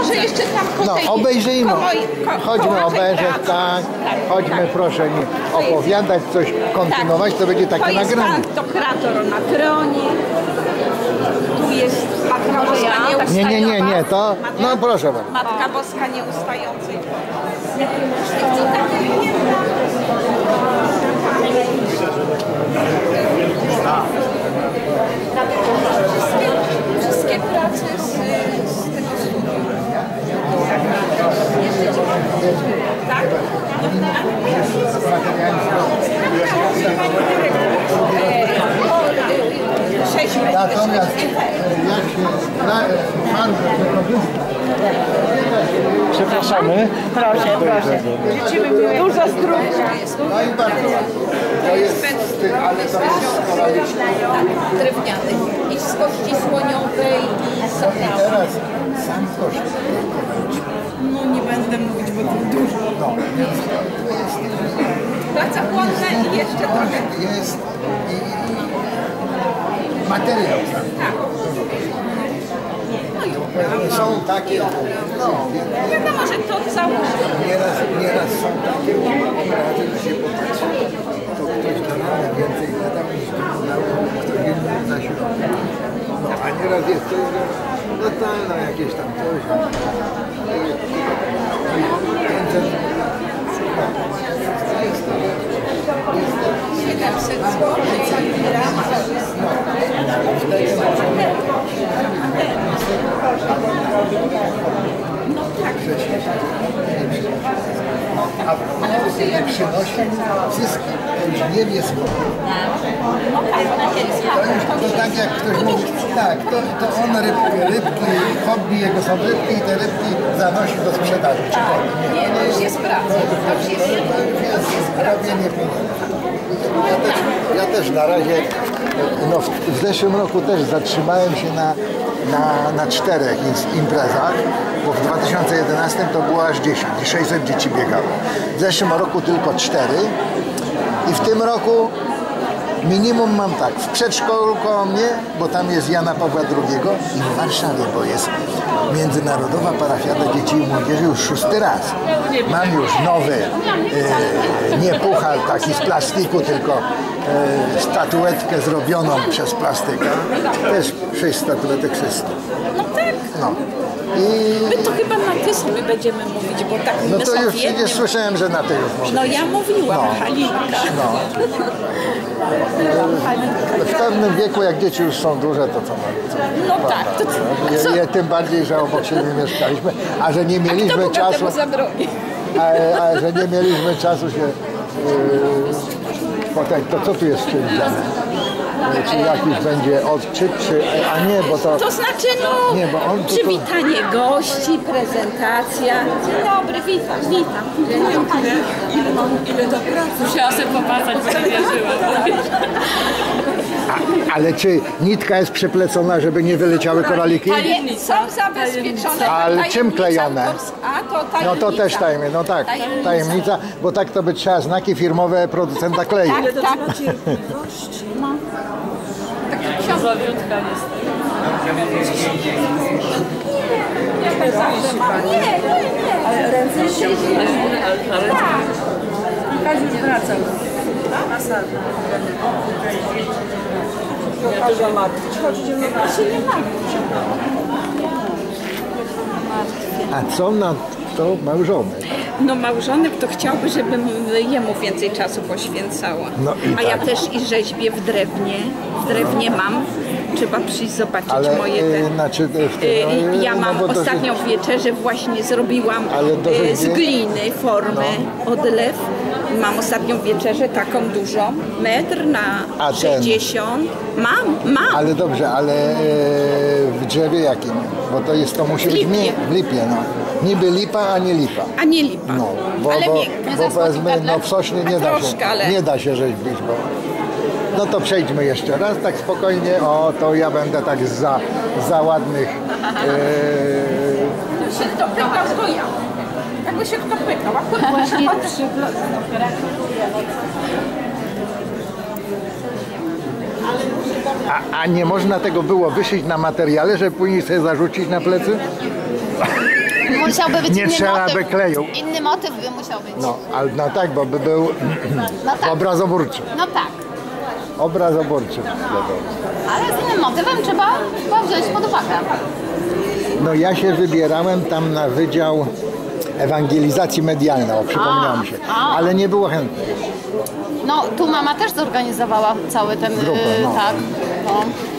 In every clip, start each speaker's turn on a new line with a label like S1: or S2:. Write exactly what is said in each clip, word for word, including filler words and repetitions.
S1: może jeszcze tam po
S2: No,
S1: tej,
S2: obejrzyjmy.
S1: ko moi, ko
S2: Chodźmy obejrzeć, tak. tak. Chodźmy, tak. Proszę nie opowiadać, coś kontynuować, tak. To będzie takie nagranie.
S1: To kreator na tronie. Tu jest Matka Boska Nieustająca.
S2: Nie, nie, nie, nie, to, no proszę bardzo.
S1: Matka Boska Nieustającej. Wszystkie prace z, z tego studium. Tak?
S2: Natomiast jak się pan przepraszamy.
S3: Proszę, proszę. Dużo zdrówka.
S2: No i bardzo to jest styl, ale to jest koraliczny.
S1: Drewniany. I z kości słoniowej i z
S2: I teraz sam koszt.
S1: No nie będę mówić, bo to dużo.
S2: No, więc to jest...
S1: Praca płonna i jeszcze trochę.
S2: Jest i, i materiał.
S1: Tak. No i
S2: są takie, no,
S1: wiadomo, że to założy.
S2: Nieraz, nieraz są takie obrazy, że się popatrzy, to ktoś dorabia więcej gadał niż ktoś inny za środek. No, a nieraz jest coś, że no to no, jakieś tam coś.
S1: siedemset złotych. No tak.
S2: A nie przynosi zyski, to już nie wie skąd. To, to tak jak ktoś mówi, tak, to, to on rybki, rybki, hobby jego są rybki i te rybki zanosi do sprzedaży. Czy
S1: nie, to już jest praca. To już jest,
S2: to jest robienie pieniędzy. Ja też, ja też na razie, no w, w zeszłym roku też zatrzymałem się na, na, na czterech imprezach, bo w dwa tysiące jedenastym to było aż dziesięć i sześćset dzieci biegało. W zeszłym roku tylko cztery i w tym roku minimum mam tak, w przedszkolu koło mnie, bo tam jest Jana Pawła drugiego i w Warszawie, bo jest Międzynarodowa Parafiada Dzieci i Młodzieży już szósty raz. Mam już nowy, e, nie puchar taki z plastiku, tylko e, statuetkę zrobioną przez plastyka. Też sześć statuetek, sześć.
S1: No tak.
S2: No. I...
S1: My to chyba na ty sobie będziemy mówić, bo tak
S2: No
S1: my
S2: to już
S1: jednym...
S2: nie słyszałem, że na ty już mówię.
S1: No ja mówiłam,
S2: no.
S1: Halinka.
S2: No. W pewnym wieku, jak dzieci już są duże, to co mamy?
S1: No tak. To,
S2: je, je, tym bardziej, że obok siebie mieszkaliśmy, a że nie mieliśmy czasu. A, a że nie mieliśmy czasu się. Yy, potem, to co tu jest przewidziane? Czy jakiś będzie odczyt, czy, a nie, bo to...
S1: To znaczy, no,
S2: nie, bo on
S1: przywitanie to... gości, prezentacja. Dzień dobry, witam, witam.
S3: Ile, ile to pracy? Musiała sobie popatrzeć, bo nie wierzyła.
S2: A, ale czy nitka jest przeplecona, żeby nie wyleciały koraliki?
S1: Nie, są zabezpieczone.
S2: Ale czym klejone?
S1: A, to tajemnica.
S2: No to też tajemnica, no tak, tajemnica. tajemnica, bo tak to by trzeba znaki firmowe producenta klei.
S1: Tak, tak. No.
S3: Zawiódka jest.
S1: Nie, nie, nie.
S3: Ale ręce się tak. Kaziusz wracał. Na salę. Ja też mam martwić. Chodźcie, nie martwić.
S2: A co na to małżonek?
S1: No małżonek to chciałby, żebym jemu więcej czasu poświęcała.
S2: No i
S1: A ja
S2: tak.
S1: też i rzeźbię w drewnie. W drewnie mam. Trzeba przyjść zobaczyć
S2: ale,
S1: moje te...
S2: Yy, znaczy, yy,
S1: yy, ja mam
S2: no
S1: ostatnią
S2: dosyć...
S1: wieczerzę właśnie zrobiłam yy, z gliny formę no. odlew. Mam ostatnią wieczerzę taką dużą, metr na A sześćdziesiąt. Ten... Mam, mam.
S2: Ale dobrze, ale yy, w drzewie jakim? Bo to jest, to musi
S1: w
S2: być mi, w lipie, no. Niby lipa, a nie lipa.
S1: A nie lipa.
S2: No, bo,
S1: ale
S2: bo,
S1: miękkie,
S2: bo powiedzmy, no w sośnie nie da
S1: troszkę,
S2: się,
S1: ale...
S2: nie da się rzeźbić, bo... No to przejdźmy jeszcze raz, tak spokojnie, o to ja będę tak za, za ładnych...
S1: Yy... się kto pytał, to ja. Jakby się kto pytał, akurat właśnie
S2: a, a nie można tego było wyszyć na materiale, żeby później sobie zarzucić na plecy?
S4: musiałby być
S2: Nie
S4: inny
S2: trzeba
S4: motyw.
S2: by kleju.
S4: Inny motyw by musiał być.
S2: No, ale no tak, bo by był
S4: No tak.
S2: obrazoburczy.
S4: No tak.
S2: Obrazoburczy.
S4: Ale z innym motywem trzeba, trzeba wziąć pod uwagę.
S2: No ja się wybierałem tam na wydział ewangelizacji medialnej, o, przypomniało mi się,
S4: a.
S2: ale nie było chętnych.
S4: No tu mama też zorganizowała cały ten...
S2: Grupę,
S4: yy,
S2: no.
S4: Tak. No.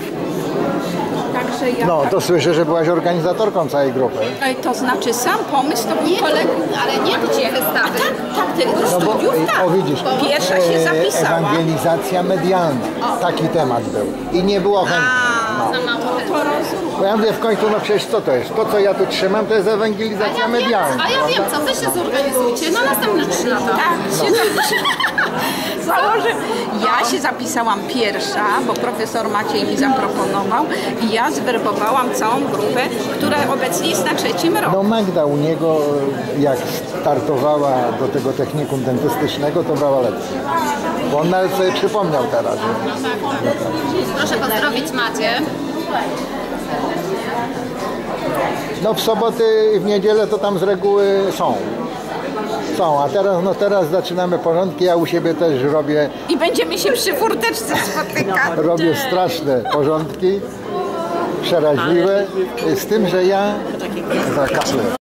S1: Także ja
S2: No, to słyszę, że byłaś organizatorką całej grupy.
S1: tak, to znaczy sam pomysł to był
S4: Nie,
S1: kolega.
S4: ale nie tu cię wystawy.
S1: Tak, ty, do
S2: No bo,
S1: studiów, tak.
S2: o widzisz,
S1: Pierwsza się
S2: e,
S1: zapisałam.
S2: ewangelizacja medialna, taki temat był. I nie było chętnych. No.
S4: Za mało
S1: To rozumiem.
S2: Bo ja mówię w końcu, no przecież co to jest? To, co ja tu trzymam, to jest ewangelizacja
S4: A ja wiem,
S2: medialna.
S4: a ja wiem co, wy się zorganizujcie na następne trzy lata.
S1: Tak, się założę. Ja się zapisałam pierwsza, bo profesor Maciej mi zaproponował i ja zwerbowałam całą grupę, która obecnie jest na trzecim roku.
S2: No Magda u niego, jak startowała do tego technikum dentystycznego, to brała lekcję. Bo on nawet sobie przypomniał teraz. Że...
S4: Proszę pozdrowić Macie.
S2: No w soboty i w niedzielę to tam z reguły są. Są, a teraz, no teraz zaczynamy porządki, ja u siebie też robię,
S1: I będziemy się przy furteczce spotykać.
S2: robię straszne porządki, przeraźliwe, z tym, że ja za kaplę.